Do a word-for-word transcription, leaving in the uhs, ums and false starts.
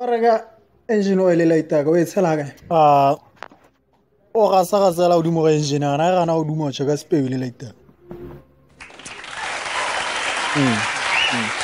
Raga engine oil e laita ka o e tshela kae? Ah, o ga sa ga tsela o di mo ga engine ana ga na o di mo tsheka speo le laita. Mm.